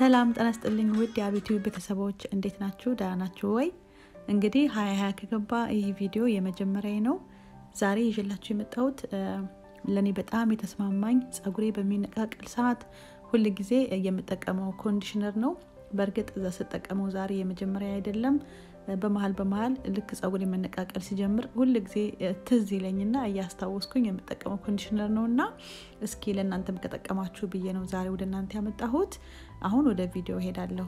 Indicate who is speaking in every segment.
Speaker 1: ሰላም ጤና ይስጥልኝ ውድ የዩቲዩብ ቤተሰቦች እንዴት ናችሁ? ደህና ናችሁ ወይ? እንግዲህ 2020 ከገባ ይህ ቪዲዮ የመጀመሪያዬ ነው። ዛሬ ይዤላችሁ የመጣሁት ለኔ በጣም የተስማማኝ ጸጉሬ በሚነቃቀል ሰዓት ሁሉ ጊዜ የምጠቀመው ኮንዲሽነር ነው። በርግጥ እዛ ስጠቀመው ዛሬ የመጀመሪያ አይደለም። በመሃል ልክ ጸጉሬ መነቃቀል ሲጀምር ሁሉ ጊዜ ትዝ ይለኝና እያስታወስኩኝ የምጠቀመው ኮንዲሽነር ነውና እስኪ ለእናንተም ከተጠቀማችሁ ብዬ ነው ዛሬ ወደ እናንተ ያመጣሁት። አሁን ወደ ቪዲዮ ሄዳለሁ።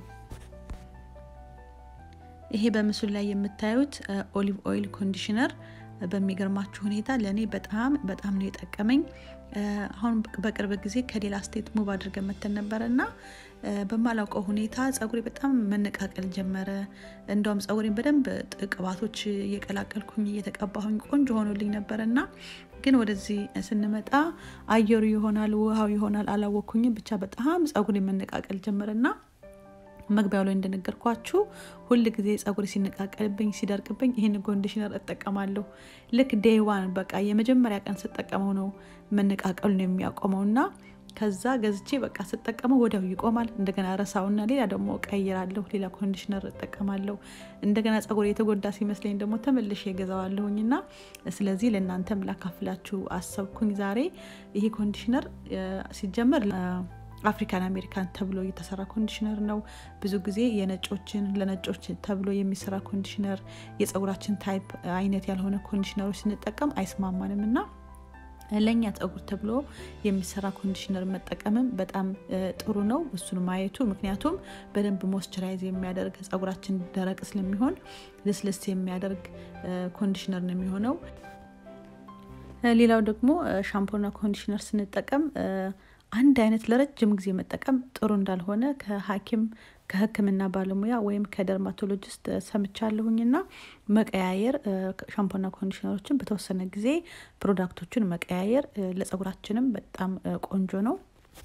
Speaker 1: ይሄ በምስሉ ላይ የምታዩት ኦሊቭ ኦይል ኮንዲሽነር በሚገርማችሁ ሁኔታ ለኔ በጣም ነው የጠቀመኝ። አሁን በቅርብ ጊዜ ከሌላ ስቴት ሙቭ አድርገን መተን ነበርና በማላውቀው ሁኔታ ጸጉሬ በጣም መነቃቀል ጀመረ። እንደውም ጸጉሬን በደንብ ቅባቶች እየቀላቀልኩኝ እየተቀባሁኝ ቆንጆ ሆኖልኝ ነበርና ግን ወደዚህ ስንመጣ አየሩ ይሆናል ውሃው ይሆናል አላወኩኝም። ብቻ በጣም ጸጉሬ መነቃቀል ጀመረና መግቢያው ላይ እንደነገርኳችሁ ሁሉ ጊዜ ጸጉሬ ሲነቃቀልብኝ ሲደርቅብኝ ይሄን ኮንዲሽነር እጠቀማለሁ። ልክ ዴይ 1 በቃ የመጀመሪያ ቀን ስጠቀመው ነው መነቃቀሉ ነው የሚያቆመውና ከዛ ገዝቼ በቃ ስጠቀመው ወዲያው ይቆማል። እንደገና ረሳውና ሌላ ደግሞ ቀይራለሁ፣ ሌላ ኮንዲሽነር እጠቀማለሁ። እንደገና ጸጉሬ የተጎዳ ሲመስለኝ ደግሞ ተመልሼ እገዛዋለሁኝና ስለዚህ ለእናንተም ላካፍላችሁ አሰብኩኝ ዛሬ። ይሄ ኮንዲሽነር ሲጀመር አፍሪካን አሜሪካን ተብሎ የተሰራ ኮንዲሽነር ነው። ብዙ ጊዜ ለነጮች ተብሎ የሚሰራ ኮንዲሽነር የጸጉራችን ታይፕ አይነት ያልሆነ ኮንዲሽነሮች ስንጠቀም አይስማማንምና ለኛ ጸጉር ተብሎ የሚሰራ ኮንዲሽነር መጠቀምም በጣም ጥሩ ነው እሱን ማየቱ። ምክንያቱም በደንብ ሞይስቸራይዝ የሚያደርግ ጸጉራችን ደረቅ ስለሚሆን ለስለስ የሚያደርግ ኮንዲሽነር ነው የሚሆነው። ሌላው ደግሞ ሻምፖና ኮንዲሽነር ስንጠቀም አንድ አይነት ለረጅም ጊዜ መጠቀም ጥሩ እንዳልሆነ ከሐኪምና ባለሙያ ወይም ከደርማቶሎጂስት ሰምቻለሁኝና መቀያየር ሻምፖና ኮንዲሽነሮችን በተወሰነ ጊዜ ፕሮዳክቶችን መቀያየር ለጸጉራችንም በጣም ቆንጆ ነው።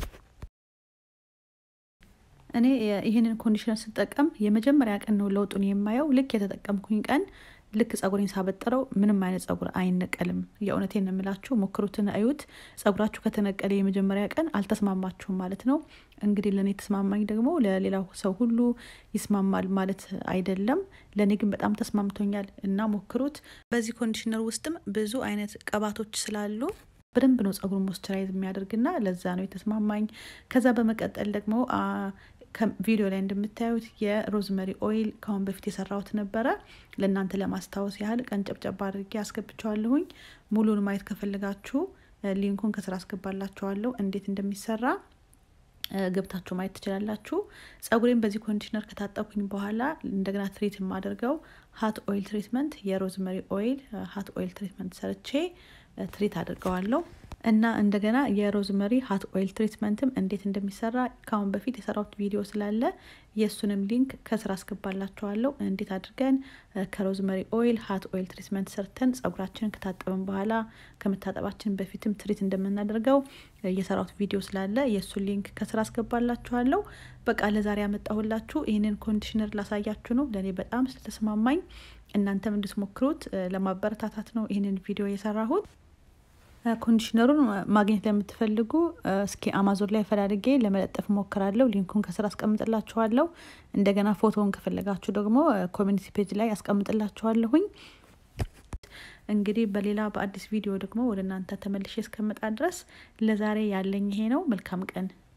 Speaker 1: እኔ ይሄንን ኮንዲሽነር ስጠቀም የመጀመሪያ ቀን ነው ለውጡን የማየው። ልክ የተጠቀምኩኝ ቀን ልክ ጸጉሬን ሳበጥረው ምንም አይነት ጸጉር አይነቀልም። የእውነቴን ነው የምላችሁ፣ ሞክሩትና አዩት። ጸጉራችሁ ከተነቀለ የመጀመሪያ ቀን አልተስማማችሁም ማለት ነው። እንግዲህ ለኔ ተስማማኝ ደግሞ ለሌላው ሰው ሁሉ ይስማማል ማለት አይደለም። ለኔ ግን በጣም ተስማምቶኛል እና ሞክሩት። በዚህ ኮንዲሽነር ውስጥም ብዙ አይነት ቅባቶች ስላሉ በደንብ ነው ጸጉሩን ሞይስቸራይዝ የሚያደርግና ለዛ ነው የተስማማኝ። ከዛ በመቀጠል ደግሞ ቪዲዮ ላይ እንደምታዩት የሮዝመሪ ኦይል ካሁን በፊት የሰራሁት ነበረ። ለእናንተ ለማስታወስ ያህል ቀንጨብጨባ አድርጌ አስገብቻለሁኝ። ሙሉን ማየት ከፈለጋችሁ ሊንኩን ከስራ አስገባላችኋለሁ እንዴት እንደሚሰራ ገብታችሁ ማየት ትችላላችሁ። ጸጉሬን በዚህ ኮንዲሽነር ከታጠብኩኝ በኋላ እንደገና ትሪት የማደርገው ሃት ኦይል ትሪትመንት የሮዝመሪ ኦይል ሃት ኦይል ትሪትመንት ሰርቼ ትሪት አድርገዋለሁ። እና እንደገና የሮዝመሪ ሃት ኦይል ትሪትመንትም እንዴት እንደሚሰራ ካሁን በፊት የሰራሁት ቪዲዮ ስላለ የሱንም ሊንክ ከስራ አስገባላችኋለሁ። እንዴት አድርገን ከሮዝመሪ ኦይል ሃት ኦይል ትሪትመንት ሰርተን ጸጉራችንን ከታጠብን በኋላ ከመታጠባችን በፊትም ትሪት እንደምናደርገው የሰራሁት ቪዲዮ ስላለ የሱን ሊንክ ከስራ አስገባላችኋለሁ። በቃ ለዛሬ ያመጣሁላችሁ ይሄንን ኮንዲሽነር ላሳያችሁ ነው። ለኔ በጣም ስለተስማማኝ እናንተም እንድትሞክሩት ለማበረታታት ነው ይሄንን ቪዲዮ የሰራሁት። ኮንዲሽነሩን ማግኘት ለምትፈልጉ እስኪ አማዞን ላይ ፈላልጌ ለመለጠፍ ሞክራለሁ። ሊንኩን ከስራ አስቀምጥላችኋለሁ። እንደገና ፎቶውን ከፈለጋችሁ ደግሞ ኮሚኒቲ ፔጅ ላይ አስቀምጥላችኋለሁኝ። እንግዲህ በሌላ በአዲስ ቪዲዮ ደግሞ ወደ እናንተ ተመልሼ እስከመጣ ድረስ ለዛሬ ያለኝ ይሄ ነው። መልካም ቀን።